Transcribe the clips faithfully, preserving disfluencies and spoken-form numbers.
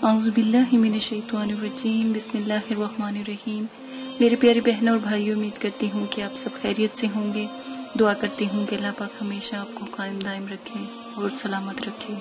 اعوذ باللہ من الشیطان الرجیم بسم اللہ الرحمن الرحیم۔ میرے پیارے بہنوں اور بھائیوں، امید کرتی ہوں کہ آپ سب خیریت سے ہوں گے۔ دعا کرتی ہوں کہ اللہ پاک ہمیشہ آپ کو قائم دائم رکھے اور سلامت رکھے۔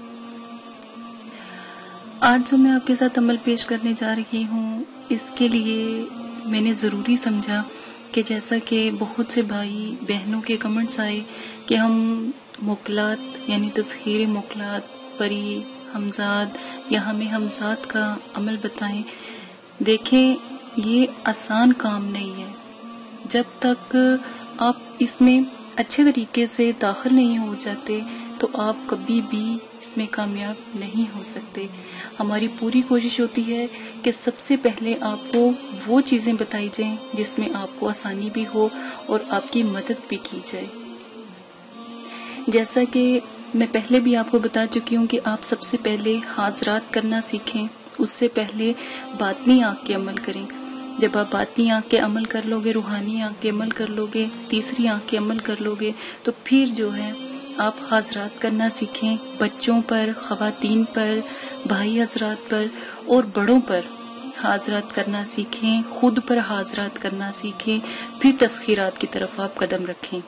آج جو میں آپ کے ساتھ عمل پیش کرنے جا رہی ہوں، اس کے لیے میں نے ضروری سمجھا کہ جیسا کہ بہت سے بھائی بہنوں کے کمنٹس آئے کہ ہم موکلات یعنی تسخیر موکلات، پری، ہمزاد یا ہمیں ہمزاد کا عمل بتائیں۔ دیکھیں، یہ آسان کام نہیں ہے۔ جب تک آپ اس میں اچھے طریقے سے داخل نہیں ہو جاتے تو آپ کبھی بھی اس میں کامیاب نہیں ہو سکتے۔ ہماری پوری کوشش ہوتی ہے کہ سب سے پہلے آپ کو وہ چیزیں بتائی جائیں جس میں آپ کو آسانی بھی ہو اور آپ کی مدد بھی کی جائے۔ جیسا کہ میں پہلے بھی آپ کو بتا چکی ہوں کہ آپ سب سے پہلے حاضرات کرنا سیکھیں، اس سے پہلے باطنی آنکھ کے عمل کریں۔ جب آپ باطنی آنکھ کے عمل کر لو گے، روحانی آنکھ کے عمل کر لو گے، تیسری آنکھ کے عمل کر لو گے، تو پھر جو ہے آپ حاضرات کرنا سیکھیں، بچوں پر، خواتین پر، بھائی حضرات پر اور بڑوں پر حاضرات کرنا سیکھیں، خود پر حاضرات کرنا سیکھیں، پھر تسخیرات کی طرف آپ قدم رکھیں۔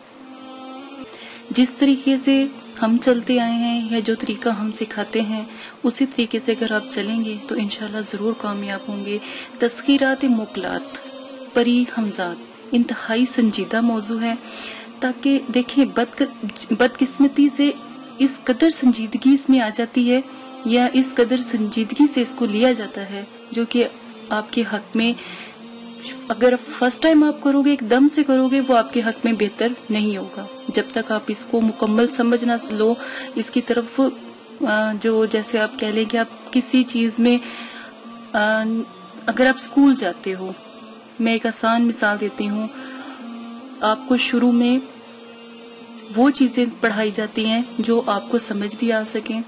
جس طریقے سے ہم چلتے آئے ہیں یا جو طریقہ ہم سکھاتے ہیں اسی طریقے سے اگر آپ چلیں گے تو انشاءاللہ ضرور کامیاب ہوں گے۔ تسخیرات موکلات، پری، ہمزاد انتہائی سنجیدہ موضوع ہے، تاکہ دیکھیں بد بدقسمتی سے اس قدر سنجیدگی اس میں آ جاتی ہے یا اس قدر سنجیدگی سے اس کو لیا جاتا ہے جو کہ آپ کے حق میں، اگر فرسٹ ٹائم آپ کرو گے، ایک دم سے کرو گے، وہ آپ کے حق میں بہتر نہیں ہوگا۔ جب تک آپ اس کو مکمل سمجھ نہ لو، اس کی طرف جو جیسے آپ کہہ لیں کہ آپ کسی چیز میں، اگر آپ اسکول جاتے ہو، میں ایک آسان مثال دیتی ہوں، آپ کو شروع میں وہ چیزیں پڑھائی جاتی ہیں جو آپ کو سمجھ بھی آ سکیں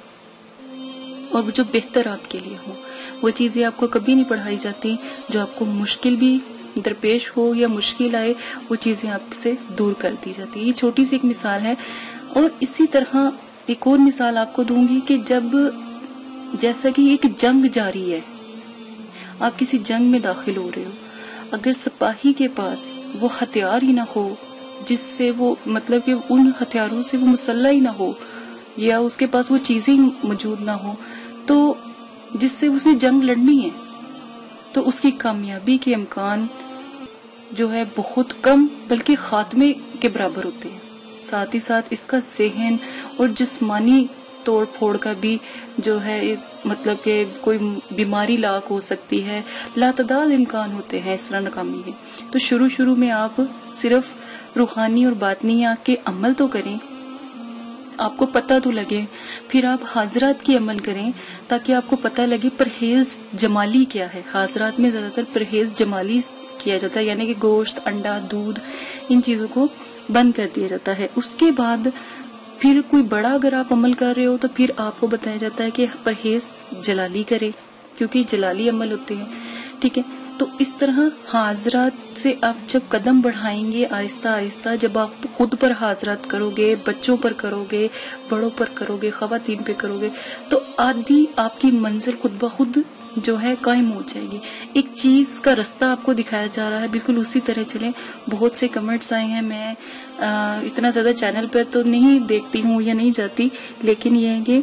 اور جو بہتر آپ کے لیے ہو۔ وہ چیزیں آپ کو کبھی نہیں پڑھائی جاتی جو آپ کو مشکل بھی درپیش ہو یا مشکل آئے، وہ چیزیں آپ سے دور کر دی جاتی ہیں۔ یہ چھوٹی سی ایک مثال ہے، اور اسی طرح ایک اور مثال آپ کو دوں گی کہ جب جیسا کہ ایک جنگ جاری ہے، آپ کسی جنگ میں داخل ہو رہے ہو، اگر سپاہی کے پاس وہ ہتھیار ہی نہ ہو جس سے وہ مطلب کہ ان ہتھیاروں سے وہ مسلح ہی نہ ہو یا اس کے پاس وہ چیزیں موجود نہ ہو تو جس سے اسے جنگ لڑنی ہے، تو اس کی کامیابی کے امکان جو ہے بہت کم بلکہ خاتمے کے برابر ہوتے ہیں۔ ساتھ ہی ساتھ اس کا ذہن اور جسمانی توڑ پھوڑ کا بھی جو ہے مطلب کہ کوئی بیماری لاحق ہو سکتی ہے، لاتعداد امکان ہوتے ہیں اس طرح ناکامی کے۔ تو شروع شروع میں آپ صرف روحانی اور باطنی آنکھ کے عمل تو کریں، آپ کو پتہ تو لگے، پھر آپ حاضرات کی عمل کریں تاکہ آپ کو پتہ لگے پرہیز جمالی کیا ہے۔ حاضرات میں زیادہ تر پرہیز جمالی کیا جاتا ہے، یعنی کہ گوشت، انڈا، دودھ، ان چیزوں کو بند کر دیا جاتا ہے۔ اس کے بعد پھر کوئی بڑا اگر آپ عمل کر رہے ہو تو پھر آپ کو بتایا جاتا ہے کہ پرہیز جلالی کرے، کیونکہ جلالی عمل ہوتے ہیں، ٹھیک ہے۔ تو اس طرح حاضرات سے آپ جب قدم بڑھائیں گے آہستہ آہستہ، جب آپ خود پر حاضرات کرو گے، بچوں پر کرو گے، بڑوں پر کرو گے، خواتین پہ کرو گے، تو آدھی آپ کی منزل خود بخود جو ہے قائم ہو جائے گی۔ ایک چیز کا رستہ آپ کو دکھایا جا رہا ہے، بالکل اسی طرح چلیں۔ بہت سے کمنٹس آئے ہیں، میں اتنا زیادہ چینل پر تو نہیں دیکھتی ہوں یا نہیں جاتی، لیکن یہ ہے کہ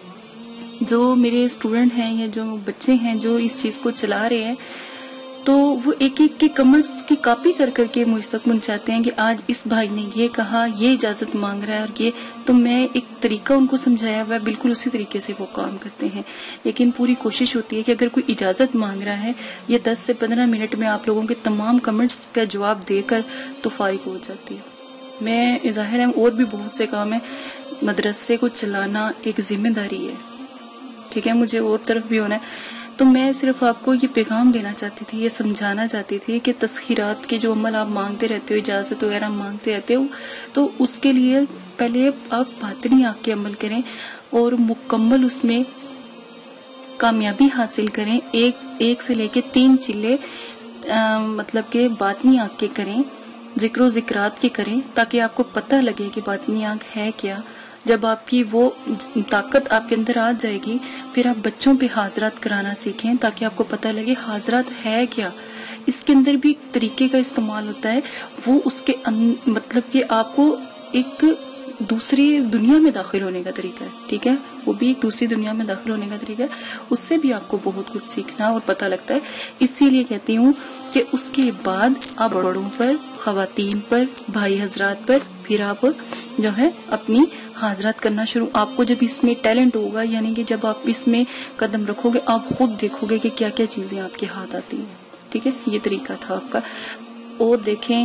جو میرے اسٹوڈنٹ ہیں یا جو بچے ہیں جو اس چیز کو چلا رہے ہیں، تو وہ ایک ایک کے کمنٹس کی کاپی کر کر کے مجھ تک پہنچاتے ہیں کہ آج اس بھائی نے یہ کہا، یہ اجازت مانگ رہا ہے، اور یہ تو میں ایک طریقہ ان کو سمجھایا ہوا ہے، بالکل اسی طریقے سے وہ کام کرتے ہیں۔ لیکن پوری کوشش ہوتی ہے کہ اگر کوئی اجازت مانگ رہا ہے، یہ دس سے پندرہ منٹ میں آپ لوگوں کے تمام کمنٹس کا جواب دے کر تو فارغ ہو جاتی ہے۔ میں ظاہر ہے اور بھی بہت سے کام ہیں، مدرسے کو چلانا ایک ذمہ داری ہے، ٹھیک ہے، مجھے اور طرف بھی ہونا ہے۔ تو میں صرف آپ کو یہ پیغام دینا چاہتی تھی، یہ سمجھانا چاہتی تھی کہ تسخیرات کے جو عمل آپ مانگتے رہتے ہو، اجازت وغیرہ مانگتے رہتے ہو، تو اس کے لیے پہلے آپ باطنی آنکھ کے عمل کریں اور مکمل اس میں کامیابی حاصل کریں۔ ایک ایک سے لے کے تین چلے مطلب کہ باطنی آنکھ کے کریں، ذکر و ذکرات کے کریں، تاکہ آپ کو پتہ لگے کہ باطنی آنکھ ہے کیا، جب آپ کی وہ طاقت آپ کے اندر آ جائے گی پھر آپ بچوں پہ حاضرات کرانا سیکھیں تاکہ آپ کو پتہ لگے حاضرات ہے کیا. اس کے اندر بھی ایک طریقے کا استعمال ہوتا ہے, وہ اس کے مطلب کہ آپ کو ایک دوسری دنیا میں داخل ہونے کا طریقہ ہے, ٹھیک ہے, وہ بھی ایک دوسری دنیا میں داخل ہونے کا طریقہ ہے, اس سے بھی آپ کو بہت کچھ سیکھنا اور پتہ لگتا ہے. اسی لیے کہتی ہوں کہ اس کے بعد آپ بڑوں پر, خواتین پر, بھائی حضرات پر پھر آپ جو ہے اپنی حاضرات کرنا شروع. آپ کو جب اس میں ٹیلنٹ ہوگا, یعنی کہ جب آپ اس میں قدم رکھو گے آپ خود دیکھو گے کہ کیا کیا چیزیں آپ کے ہاتھ آتی ہیں, ٹھیک ہے. یہ طریقہ تھا آپ کا. اور دیکھیں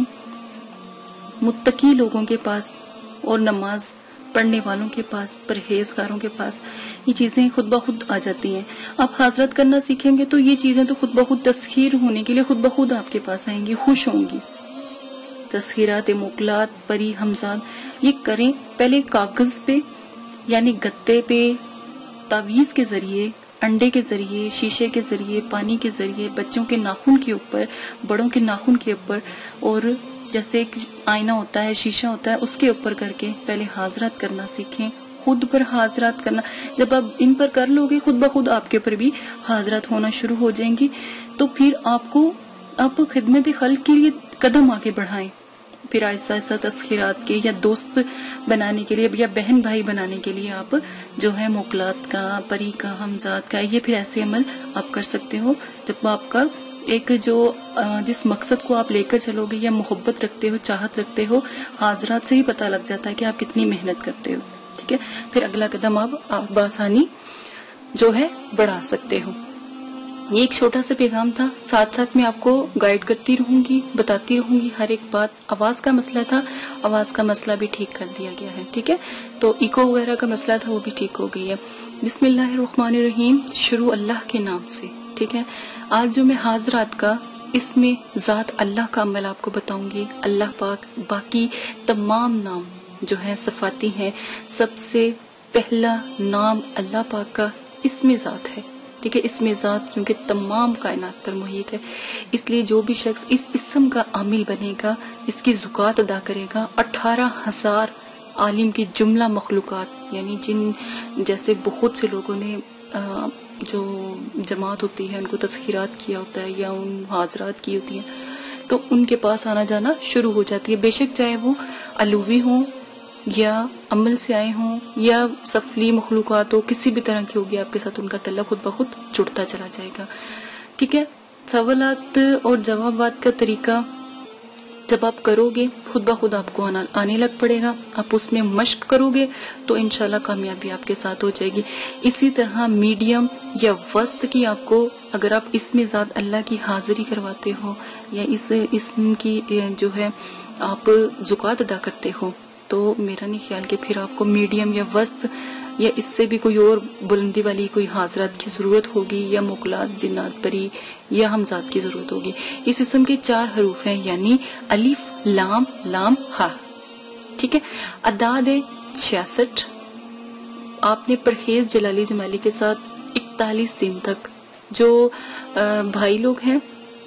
متقی لوگوں کے پاس اور نماز پڑھنے والوں کے پاس, پرہیزگاروں کے پاس یہ چیزیں خود بخود آ جاتی ہیں. آپ حاضرات کرنا سیکھیں گے تو یہ چیزیں تو خود بخود تسخیر ہونے کے لیے خود بخود آپ کے پاس آئیں گی, خوش ہوں گی. تسخیرات, موکلات, پری, ہمزاد یہ کریں پہلے کاغذ پہ یعنی گتے پہ, تعویذ کے ذریعے, انڈے کے ذریعے, شیشے کے ذریعے, پانی کے ذریعے, بچوں کے ناخن کے اوپر, بڑوں کے ناخن کے اوپر, اور جیسے ایک آئینہ ہوتا ہے, شیشہ ہوتا ہے, اس کے اوپر کر کے پہلے حاضرات کرنا سیکھیں. خود پر حاضرات کرنا, جب آپ ان پر کر لو گے خود بخود آپ کے اوپر بھی حاضرات ہونا شروع ہو جائیں گی. تو پھر آپ کو آپ خدمت خلق کے لیے قدم آگے بڑھائیں. پھر آہستہ آہستہ تسخیرات کے یا دوست بنانے کے لیے یا بہن بھائی بنانے کے لیے آپ جو ہے موکلات کا, پری کا, ہمزاد کا, یہ پھر ایسے عمل آپ کر سکتے ہو. جب آپ کا ایک جو جس مقصد کو آپ لے کر چلو گے یا محبت رکھتے ہو, چاہت رکھتے ہو, حاضرات سے ہی پتہ لگ جاتا ہے کہ آپ کتنی محنت کرتے ہو, ٹھیک ہے. پھر اگلا قدم آپ بآسانی جو ہے بڑھا سکتے ہو. یہ ایک چھوٹا سا پیغام تھا, ساتھ ساتھ میں آپ کو گائیڈ کرتی رہوں گی, بتاتی رہوں گی ہر ایک بات. آواز کا مسئلہ تھا, آواز کا مسئلہ بھی ٹھیک کر دیا گیا ہے, ٹھیک ہے. تو ایکو وغیرہ کا مسئلہ تھا وہ بھی ٹھیک ہو گئی ہے. بسم اللہ الرحمن الرحیم, شروع اللہ کے نام سے, ٹھیک ہے. آج جو میں حاضرات کا اس میں ذات اللہ کا عمل آپ کو بتاؤں گی. اللہ پاک باقی تمام نام جو ہے صفاتی ہیں, سب سے پہلا نام اللہ پاک کا اسم ذات ہے, ٹھیک ہے. اسم ذات کیونکہ تمام کائنات پر محیط ہے, اس لیے جو بھی شخص اس اسم کا عامل بنے گا, اس کی زکوٰۃ ادا کرے گا, اٹھارہ ہزار عالم کی جملہ مخلوقات, یعنی جن جیسے بہت سے لوگوں نے جو جماعت ہوتی ہے ان کو تسخیرات کیا ہوتا ہے یا ان حاضرات کی ہوتی ہیں, تو ان کے پاس آنا جانا شروع ہو جاتی ہے. بے شک چاہے وہ علوی ہوں یا عمل سے آئے ہوں یا سفلی مخلوقات ہو, کسی بھی طرح کی ہوگی, آپ کے ساتھ ان کا تعلق خود بخود جڑتا چلا جائے گا, ٹھیک ہے. سوالات اور جوابات کا طریقہ جب آپ کرو گے خود بخود آپ کو آنے لگ پڑے گا. آپ اس میں مشق کرو گے تو انشاءاللہ کامیابی آپ کے ساتھ ہو جائے گی. اسی طرح میڈیم یا وسط کی آپ کو, اگر آپ اس میں ذات اللہ کی حاضری کرواتے ہو یا اس اسم کی جو ہے آپ زکوٰۃ ادا کرتے ہو, تو میرا نہیں خیال کہ پھر آپ کو میڈیم یا وسط یا اس سے بھی کوئی اور بلندی والی کوئی حاضرات کی ضرورت ہوگی یا موکلات, جنات, پری یا ہمزاد کی ضرورت ہوگی. اس اسم کے چار حروف ہیں, یعنی الف, لام, لام, ہا, ٹھیک ہے. اعداد چھیاسٹھ. آپ نے پرہیز جلالی جمالی کے ساتھ اکتالیس دن تک, جو بھائی لوگ ہیں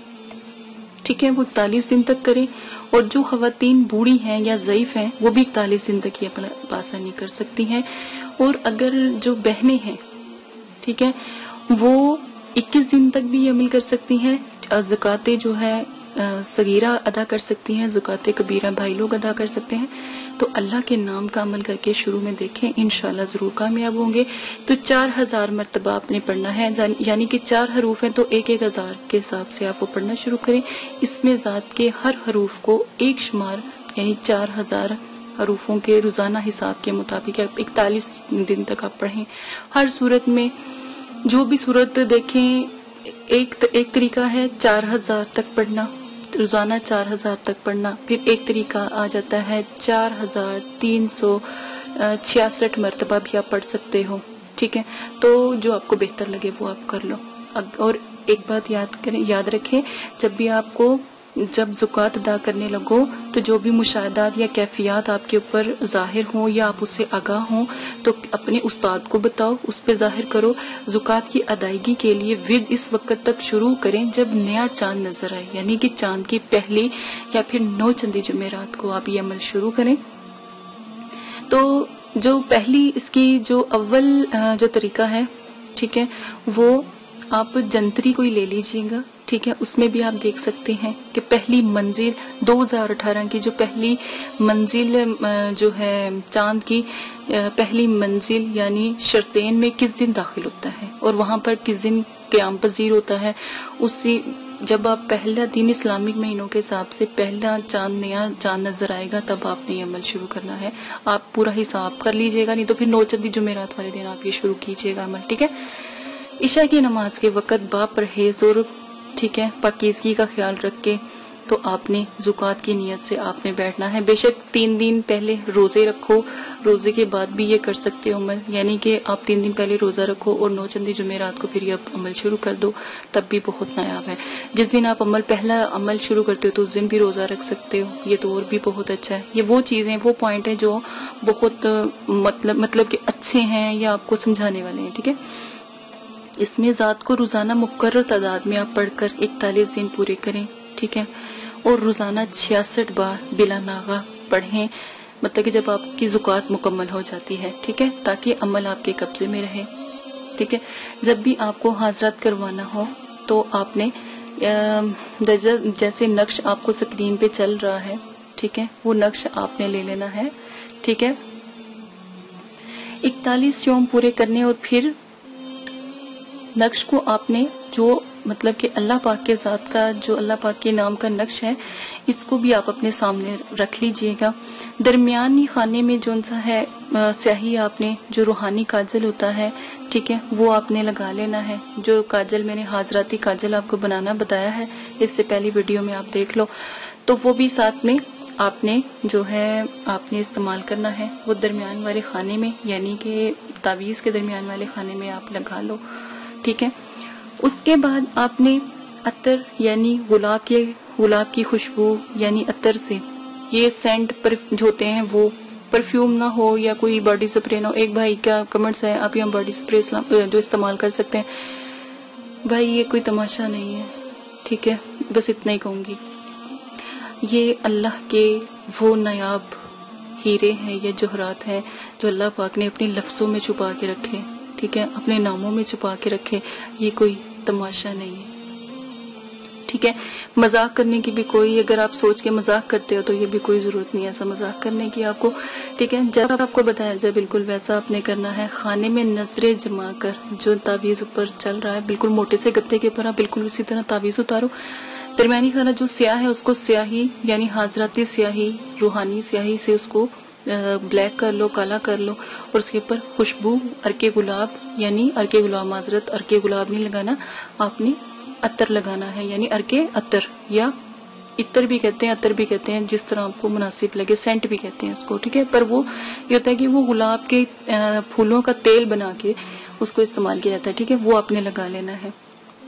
ٹھیک ہے وہ اکتالیس دن تک کریں, اور جو خواتین بوڑھی ہیں یا ضعیف ہیں وہ بھی اکتالیس دن تک ہی اپنا بآسانی کر سکتی ہیں. اور اگر جو بہنیں ہیں ٹھیک ہے وہ اکیس دن تک بھی عمل کر سکتی ہیں. زکوٰۃ جو ہے صغیرہ ادا کر سکتی ہیں, زکوٰۃ کبیرہ بھائی لوگ ادا کر سکتے ہیں. تو اللہ کے نام کا عمل کر کے شروع میں دیکھیں, انشاءاللہ ضرور کامیاب ہوں گے. تو چار ہزار مرتبہ آپ نے پڑھنا ہے, یعنی کہ چار حروف ہیں تو ایک ایک ہزار کے حساب سے آپ وہ پڑھنا شروع کریں. اس میں ذات کے ہر حروف کو ایک شمار یعنی چار ہزار حروفوں کے روزانہ حساب کے مطابق اکتالیس دن تک آپ پڑھیں. ہر صورت میں جو بھی صورت دیکھیں, ایک ایک طریقہ ہے چار ہزار تک پڑھنا, روزانہ چار ہزار تک پڑھنا. پھر ایک طریقہ آ جاتا ہے چار ہزار تین سو چھیاسٹھ مرتبہ بھی آپ پڑھ سکتے ہو, ٹھیک ہے. تو جو آپ کو بہتر لگے وہ آپ کر لو. اور ایک بات یاد کریں, یاد رکھیں, جب بھی آپ کو جب زکوٰۃ ادا کرنے لگو تو جو بھی مشاہدات یا کیفیات آپ کے اوپر ظاہر ہوں یا آپ اس سے آگاہ ہوں تو اپنے استاد کو بتاؤ, اس پہ ظاہر کرو. زکوٰۃ کی ادائیگی کے لیے ود اس وقت تک شروع کریں جب نیا چاند نظر آئے, یعنی کہ چاند کی پہلی یا پھر نو چندی جمعرات کو آپ یہ عمل شروع کریں. تو جو پہلی اس کی جو اول جو طریقہ ہے ٹھیک ہے وہ آپ جنتری کوئی لے لیجئے گا ٹھیک ہے. اس میں بھی آپ دیکھ سکتے ہیں کہ پہلی منزل دو ہزار اٹھارہ کی جو پہلی منزل جو ہے چاند کی پہلی منزل یعنی شرطین میں کس دن داخل ہوتا ہے اور وہاں پر کس دن قیام پذیر ہوتا ہے. اسی جب آپ پہلا دن اسلامک مہینوں کے حساب سے پہلا چاند نیا چاند نظر آئے گا تب آپ نے یہ عمل شروع کرنا ہے. آپ پورا حساب کر لیجئے گا, نہیں تو پھر نو چندی جمعرات والے دن آپ یہ شروع کیجئے گا عمل ٹھیک ہے. عشاء کی نماز کے وقت با پرہیز اور ٹھیک ہے پاکیزگی کا خیال رکھ کے تو آپ نے زکوٰۃ کی نیت سے آپ نے بیٹھنا ہے. بے شک تین دن پہلے روزے رکھو, روزے کے بعد بھی یہ کر سکتے ہو عمل, یعنی کہ آپ تین دن پہلے روزہ رکھو اور نو چندی جمعرات کو پھر یہ عمل شروع کر دو, تب بھی بہت نایاب ہے. جس دن آپ عمل پہلا عمل شروع کرتے ہو تو اس دن بھی روزہ رکھ سکتے ہو, یہ تو اور بھی بہت اچھا ہے. یہ وہ چیزیں وہ پوائنٹ ہیں جو بہت مطلب مطلب کہ اچھے ہیں یا آپ کو سمجھانے والے ہیں ٹھیک ہے. اس میں ذات کو روزانہ مقرر تعداد میں آپ پڑھ کر اکتالیس دن پورے کریں ٹھیک ہے, اور روزانہ چھیاسٹھ بار بلا ناغہ پڑھیں, مطلب کہ جب آپ کی زکوٰۃ مکمل ہو جاتی ہے ٹھیک ہے, تاکہ عمل آپ کے قبضے میں رہے ٹھیک ہے. جب بھی آپ کو حاضرات کروانا ہو تو آپ نے جیسے نقش آپ کو سکرین پہ چل رہا ہے ٹھیک ہے, وہ نقش آپ نے لے لینا ہے ٹھیک ہے. اکتالیس یوم پورے کرنے اور پھر نقش کو آپ نے جو مطلب کہ اللہ پاک کے ذات کا جو اللہ پاک کے نام کا نقش ہے اس کو بھی آپ اپنے سامنے رکھ لیجئے گا. درمیانی خانے میں جو سا ہے سیاہی آپ نے جو روحانی کاجل ہوتا ہے ٹھیک ہے وہ آپ نے لگا لینا ہے. جو کاجل میں نے حاضراتی کاجل آپ کو بنانا بتایا ہے اس سے پہلی ویڈیو میں آپ دیکھ لو, تو وہ بھی ساتھ میں آپ نے جو ہے آپ نے استعمال کرنا ہے. وہ درمیان والے خانے میں یعنی کہ تعویذ کے درمیان والے خانے میں آپ لگا لو ٹھیک ہے. اس کے بعد آپ نے عطر یعنی گلاب کے گلاب کی خوشبو یعنی عطر سے, یہ سینٹ پر جو ہوتے ہیں وہ پرفیوم نہ ہو یا کوئی باڈی سپرے نہ ہو. ایک بھائی کا کمنٹس ہے آپ یہاں باڈی سپرے جو استعمال کر سکتے ہیں, بھائی یہ کوئی تماشا نہیں ہے ٹھیک ہے, بس اتنا ہی کہوں گی. یہ اللہ کے وہ نایاب ہیرے ہیں یا جوہرات ہیں جو اللہ پاک نے اپنے لفظوں میں چھپا کے رکھے ٹھیک ہے, اپنے ناموں میں چھپا کے رکھے. یہ کوئی تماشا نہیں ہے ٹھیک ہے. مذاق کرنے کی بھی کوئی, اگر آپ سوچ کے مذاق کرتے ہو تو یہ بھی کوئی ضرورت نہیں ہے ایسا مذاق کرنے کی آپ کو ٹھیک ہے. جب آپ کو بتایا جائے بالکل ویسا آپ نے کرنا ہے. خانے میں نظریں جما کر جو تعویذ اوپر چل رہا ہے بالکل موٹے سے گتے کے اوپر آپ بالکل اسی طرح تعویذ اتارو. درمیانی خانہ جو سیاہ ہے اس کو سیاہی یعنی حاضراتی سیاہی روحانی سیاہی سے اس کو بلیک کر لو, کالا کر لو, اور اس کے اوپر خوشبو ارکے گلاب یعنی ارکے گلاب معذرت ارکے گلاب نہیں لگانا, آپ نے عطر لگانا ہے یعنی ارکے عطر یا عطر بھی کہتے ہیں عطر بھی کہتے ہیں جس طرح آپ کو مناسب لگے, سینٹ بھی کہتے ہیں اس کو ٹھیک ہے. پر وہ یہ ہوتا ہے کہ وہ گلاب کے پھولوں کا تیل بنا کے اس کو استعمال کیا جاتا ہے ٹھیک ہے, وہ آپ نے لگا لینا ہے.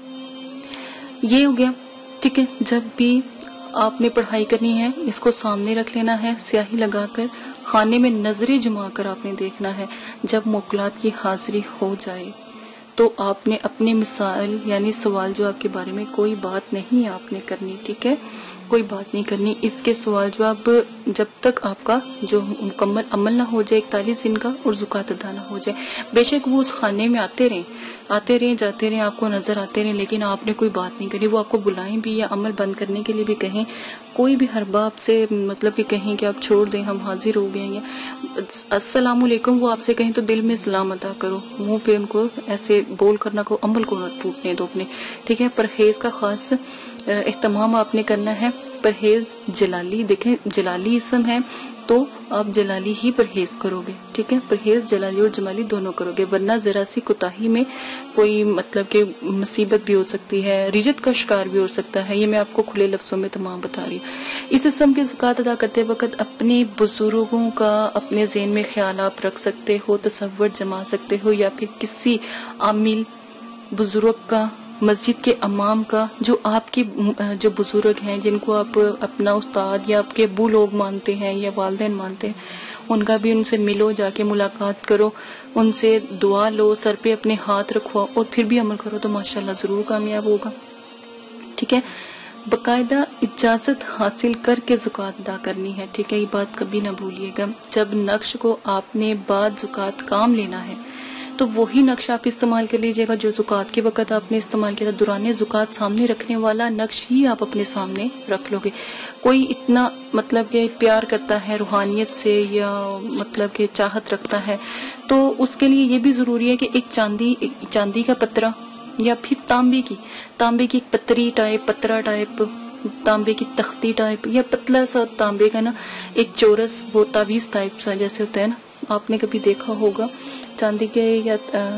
یہ ہو گیا ٹھیک ہے. جب بھی آپ نے پڑھائی کرنی ہے اس کو سامنے رکھ لینا ہے سیاہی لگا کر, خانے میں نظریں جما کر آپ نے دیکھنا ہے. جب موکلات کی حاضری ہو جائے تو آپ نے اپنے مسائل یعنی سوال جو آپ کے بارے میں کوئی بات نہیں آپ نے کرنی ٹھیک ہے, کوئی بات نہیں کرنی. اس کے سوال جواب جب تک آپ کا جو مکمل عمل نہ ہو جائے اکتالیس دن کا اور زکوٰۃ ادا نہ ہو جائے. بے شک وہ اس خانے میں آتے رہیں آتے رہیں جاتے رہیں آپ کو نظر آتے رہیں, لیکن آپ نے کوئی بات نہیں کرنی. وہ آپ کو بلائیں بھی یا عمل بند کرنے کے لیے بھی کہیں, کوئی بھی ہر باب سے مطلب کہ کہیں کہ آپ چھوڑ دیں ہم حاضر ہو گئے یا السلام علیکم وہ آپ سے کہیں تو دل میں سلام ادا کرو, منہ پہ ان کو ایسے بول کرنا کو عمل کو نہ ٹوٹنے دو اپنے ٹھیک ہے. پرہیز کا خاص اہتمام آپ نے کرنا ہے. پرہیز جلالی, دیکھیں جلالی اسم ہے تو آپ جلالی ہی پرہیز کرو گے ٹھیک ہے. پرہیز جلالی اور جمالی دونوں کرو گے, ورنہ ذرا سی کوتاہی میں کوئی مطلب کہ مصیبت بھی ہو سکتی ہے, رجت کا شکار بھی ہو سکتا ہے. یہ میں آپ کو کھلے لفظوں میں تمام بتا رہی ہوں. اس اسم کی زکوٰۃ ادا کرتے وقت اپنے بزرگوں کا اپنے ذہن میں خیال آپ رکھ سکتے ہو, تصور جما سکتے ہو, یا پھر کسی عامل بزرگ کا مسجد کے امام کا جو آپ کی جو بزرگ ہیں جن کو آپ اپنا استاد یا آپ کے ابو لوگ مانتے ہیں یا والدین مانتے ہیں, ان کا بھی ان سے ملو, جا کے ملاقات کرو, ان سے دعا لو, سر پہ اپنے ہاتھ رکھو اور پھر بھی عمل کرو تو ماشاءاللہ ضرور کامیاب ہوگا ٹھیک ہے. باقاعدہ اجازت حاصل کر کے زکوٰۃ ادا کرنی ہے، ٹھیک ہے، یہ بات کبھی نہ بھولیے گا۔ جب نقش کو آپ نے بعد زکوٰۃ کام لینا ہے تو وہی نقش آپ استعمال کر لیجئے گا جو زکوٰۃ کے وقت آپ نے استعمال کیا تھا۔ دوران زکوٰۃ سامنے رکھنے والا نقش ہی آپ اپنے سامنے رکھ لو گے۔ کوئی اتنا مطلب کہ پیار کرتا ہے روحانیت سے یا مطلب کہ چاہت رکھتا ہے تو اس کے لیے یہ بھی ضروری ہے کہ ایک چاندی چاندی کا پترا یا پھر تانبے کی تانبے کی ایک پتری ٹائپ پترا ٹائپ تانبے کی تختی ٹائپ یا پتلا سا تانبے کا نا ایک چورس وہ تعویذ ٹائپ سا جیسے ہوتا ہے نا، آپ نے کبھی دیکھا ہوگا چاندی کے یا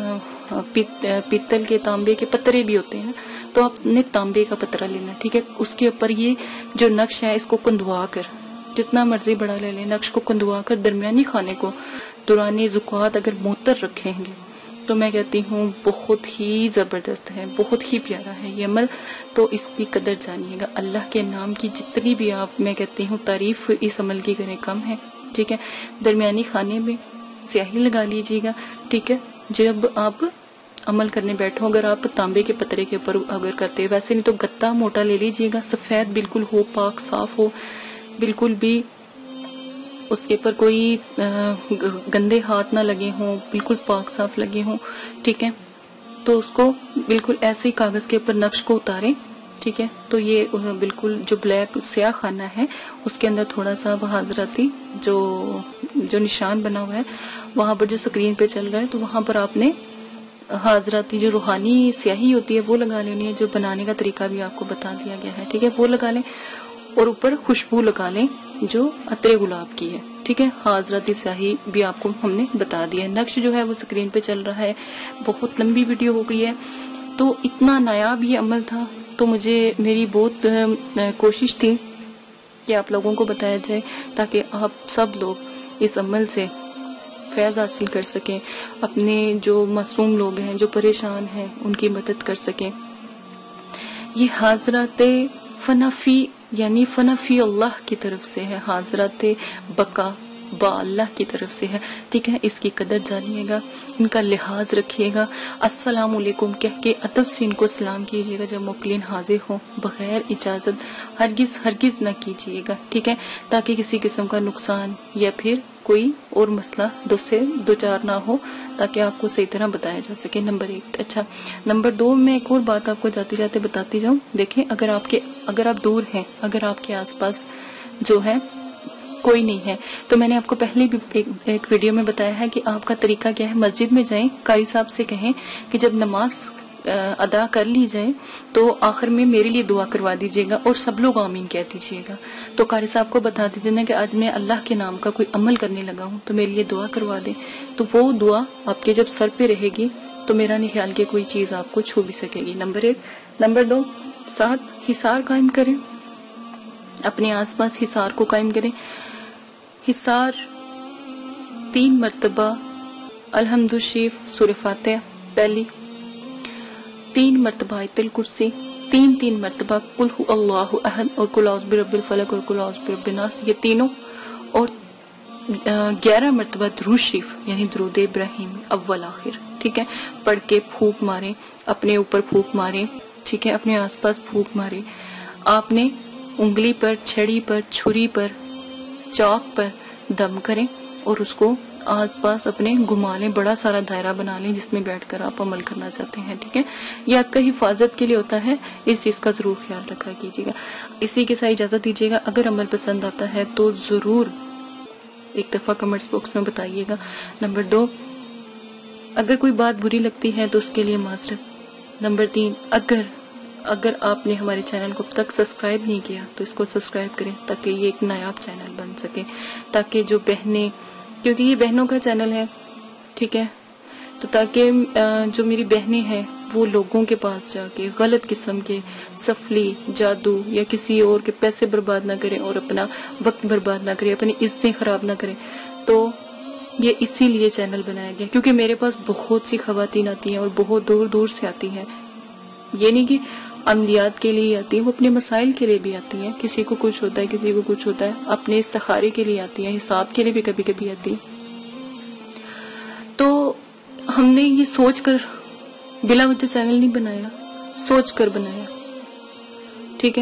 پیتل کے تانبے کے پترے بھی ہوتے ہیں، تو آپ نے تانبے کا پترا لینا، ٹھیک ہے۔ اس کے اوپر یہ جو نقش ہے اس کو کندوا کر جتنا مرضی بڑا لے لیں، نقش کو کندوا کر درمیانی خانے کو دوران زکوٰۃ اگر موتر رکھیں گے تو میں کہتی ہوں بہت ہی زبردست ہے، بہت ہی پیارا ہے یہ عمل، تو اس کی قدر جانیے گا۔ اللہ کے نام کی جتنی بھی آپ میں کہتی ہوں تعریف اس عمل کی کریں کم ہے، ٹھیک ہے۔ درمیانی خانے میں سیاہی لگا لیجیے گا، ٹھیک ہے۔ جب آپ عمل کرنے بیٹھو اگر آپ تانبے کے پترے کے اوپر اگر کرتے، ویسے نہیں تو گتا موٹا لے لیجیے گا، سفید بالکل ہو، پاک صاف ہو، بالکل بھی اس کے اوپر کوئی گندے ہاتھ نہ لگے ہوں، بالکل پاک صاف لگے ہوں، ٹھیک ہے۔ تو اس کو بالکل ایسے ہی کاغذ کے اوپر نقش کو اتاریں، ٹھیک ہے۔ تو یہ بالکل جو بلیک سیاہ خانہ ہے اس کے اندر تھوڑا سا حاضراتی جو جو نشان بنا ہوا ہے وہاں پر جو سکرین پہ چل رہا ہے تو وہاں پر آپ نے حاضراتی جو روحانی سیاہی ہوتی ہے وہ لگا لینی ہے، جو بنانے کا طریقہ بھی آپ کو بتا دیا گیا ہے، ٹھیک ہے، وہ لگا لیں اور اوپر خوشبو لگا لیں جو عطر گلاب کی ہے، ٹھیک ہے۔ حاضراتی سیاہی بھی آپ کو ہم نے بتا دیا ہے۔ نقش جو ہے وہ سکرین پہ چل رہا ہے، بہت لمبی ویڈیو ہو گئی ہے، تو اتنا نایاب یہ عمل تھا تو مجھے میری بہت کوشش تھی کہ آپ لوگوں کو بتایا جائے تاکہ آپ سب لوگ اس عمل سے فیض حاصل کر سکیں، اپنے جو معصوم لوگ ہیں جو پریشان ہیں ان کی مدد کر سکیں۔ یہ حاضرات فنفی یعنی فنفی اللہ کی طرف سے ہے، حاضرات بقا با اللہ کی طرف سے ہے، ٹھیک ہے۔ اس کی قدر جانیے گا، ان کا لحاظ رکھیے گا، السلام علیکم کہہ کے ادب سے ان کو سلام کیجیے گا جب موکلین حاضر ہوں، بغیر اجازت ہرگز ہرگز نہ کیجیے گا، ٹھیک ہے، تاکہ کسی قسم کا نقصان یا پھر کوئی اور مسئلہ دو سے دو چار نہ ہو، تاکہ آپ کو صحیح طرح بتایا جا سکے، نمبر ایک۔ اچھا، نمبر دو میں ایک اور بات آپ کو جاتے جاتے بتاتی جاؤں۔ دیکھیں اگر آپ کے اگر آپ دور ہیں، اگر آپ کے آس پاس جو ہے کوئی نہیں ہے تو میں نے آپ کو پہلے بھی ایک, ایک ویڈیو میں بتایا ہے کہ آپ کا طریقہ کیا ہے، مسجد میں جائیں، قاری صاحب سے کہیں کہ جب نماز ادا کر لی جائے تو آخر میں میرے لیے دعا کروا دیجیے گا اور سب لوگ آمین کہہ دیجیے گا۔ تو قاری صاحب کو بتا دیجیے نا کہ آج میں اللہ کے نام کا کوئی عمل کرنے لگا ہوں تو میرے لیے دعا کروا دیں، تو وہ دعا آپ کے جب سر پہ رہے گی تو میرا نہیں خیال کہ کوئی چیز آپ کو چھو بھی سکے گی، نمبر ایک۔ نمبر دو، ساتھ حصار قائم کریں، اپنے آس پاس حصار کو قائم کریں۔ حصار تین مرتبہ الحمد شریف سورہ فاتحہ پہلی، تین مرتبہ آیت الکرسی، تین تین مرتبہ قل هو اللہ احد اور قل اعوذ برب الفلق اور قل اعوذ برب الناس، یہ تینوں، اور گیارہ مرتبہ درود شریف یعنی درود ابراہیم اول آخر، ٹھیک ہے، پڑھ کے پھونک ماریں، اپنے اوپر پھونک ماریں، ٹھیک ہے، اپنے آس پاس پھونک ماریں۔ آپ نے انگلی پر، چھڑی پر، چھری پر، چاک پر دم کریں اور اس کو آس پاس اپنے گھما لیں، بڑا سارا دائرہ بنا لیں جس میں بیٹھ کر آپ عمل کرنا چاہتے ہیں، ٹھیک ہے۔ یہ آپ کا حفاظت کے لیے ہوتا ہے، اس چیز کا ضرور خیال رکھا کیجیے گا۔ اسی کے ساتھ اجازت دیجیے گا، اگر عمل پسند آتا ہے تو ضرور ایک دفعہ کمنٹس باکس میں بتائیے گا۔ نمبر دو، اگر کوئی بات بری لگتی ہے تو اس کے لیے معذرت۔ نمبر تین، اگر اگر آپ نے ہمارے چینل کو اب تک سبسکرائب نہیں کیا تو اس کو سبسکرائب کریں تاکہ یہ ایک نایاب چینل بن سکے، تاکہ جو بہنیں، کیونکہ یہ بہنوں کا چینل ہے، ٹھیک ہے، تو تاکہ جو میری بہنیں ہیں وہ لوگوں کے پاس جا کے غلط قسم کے سفلی، جادو یا کسی اور کے پیسے برباد نہ کریں اور اپنا وقت برباد نہ کریں، اپنی عزتیں خراب نہ کریں۔ تو یہ اسی لیے چینل بنایا گیا، کیونکہ میرے پاس بہت سی خواتین آتی ہیں اور بہت دور دور سے آتی ہیں، یہ نہیں کہ عملیات کے لیے آتی ہیں، وہ اپنے مسائل کے لیے بھی آتی ہیں، کسی کو کچھ ہوتا ہے، کسی کو کچھ ہوتا ہے، اپنے استخارے کے لیے آتی ہیں، حساب کے لیے بھی کبھی کبھی آتی ہیں۔ تو ہم نے یہ سوچ کر بلا وجہ چینل نہیں بنایا، سوچ کر بنایا، ٹھیک ہے۔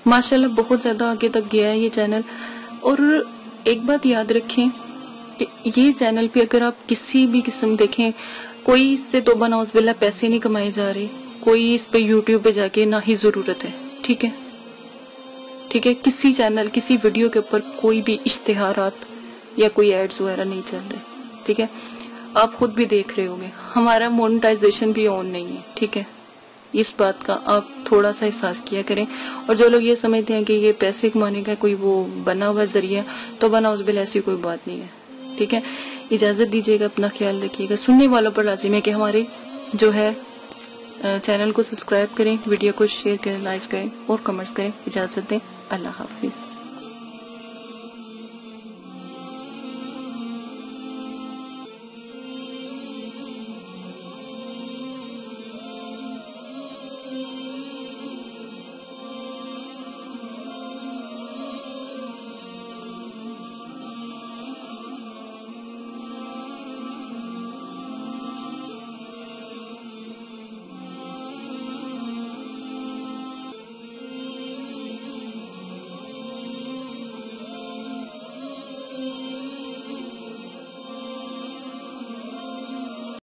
ماشاءاللہ بہت زیادہ آگے تک گیا ہے یہ چینل. اور ایک بات یاد رکھیں کہ یہ چینل پہ اگر آپ کسی بھی قسم دیکھیں، کوئی اس سے توبہ نعوذ باللہ پیسے نہیں کمائے جا رہے، کوئی اس پہ یوٹیوب پہ جا کے نہ ہی ضرورت ہے. ٹھیک ہے ٹھیک ہے کسی چینل کسی ویڈیو کے اوپر کوئی بھی اشتہارات یا کوئی ایڈز وغیرہ نہیں چل رہے. ٹھیک ہے آپ خود بھی دیکھ رہے ہوگے ہمارا مونٹائزیشن بھی آن نہیں ہے. ٹھیک ہے اس بات کا آپ تھوڑا سا احساس کیا کریں. اور جو لوگ یہ سمجھتے ہیں کہ یہ پیسے کمانے کا کوئی وہ بنا ہوا ذریعہ، تو بنا اس بل ایسی کوئی بات نہیں ہے. ٹھیک ہے اجازت دیجیے گا، اپنا خیال رکھیے گا. سننے والوں پر لازم ہے کہ ہمارے جو ہے چینل کو سبسکرائب کریں، ویڈیو کو شیئر کریں، لائک کریں اور کمنٹس کریں. اجازت دیں، اللہ حافظ.